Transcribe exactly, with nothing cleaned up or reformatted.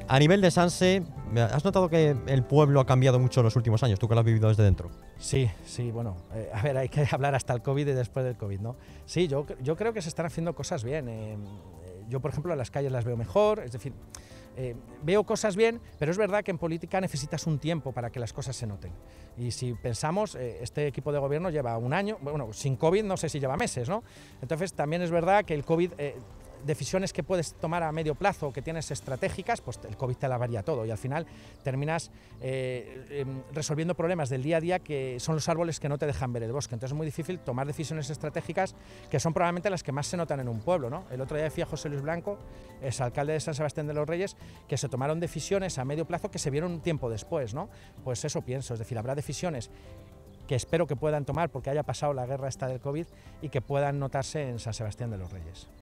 A nivel de Sanse, ¿has notado que el pueblo ha cambiado mucho en los últimos años? Tú que lo has vivido desde dentro. Sí, sí, bueno, eh, a ver, hay que hablar hasta el COVID y después del COVID, ¿no? Sí, yo, yo creo que se están haciendo cosas bien. Eh, yo, por ejemplo, las calles las veo mejor, es decir, eh, veo cosas bien, pero es verdad que en política necesitas un tiempo para que las cosas se noten. Y si pensamos, eh, este equipo de gobierno lleva un año, bueno, sin COVID no sé si lleva meses, ¿no? Entonces también es verdad que el COVID... Eh, decisiones que puedes tomar a medio plazo, que tienes estratégicas, pues el COVID te la varía todo y al final terminas eh, eh, resolviendo problemas del día a día que son los árboles que no te dejan ver el bosque. Entonces es muy difícil tomar decisiones estratégicas que son probablemente las que más se notan en un pueblo, ¿no? El otro día decía José Luis Blanco, exalcalde de San Sebastián de los Reyes, que se tomaron decisiones a medio plazo que se vieron un tiempo después, ¿no? Pues eso pienso, es decir, habrá decisiones que espero que puedan tomar porque haya pasado la guerra esta del COVID y que puedan notarse en San Sebastián de los Reyes.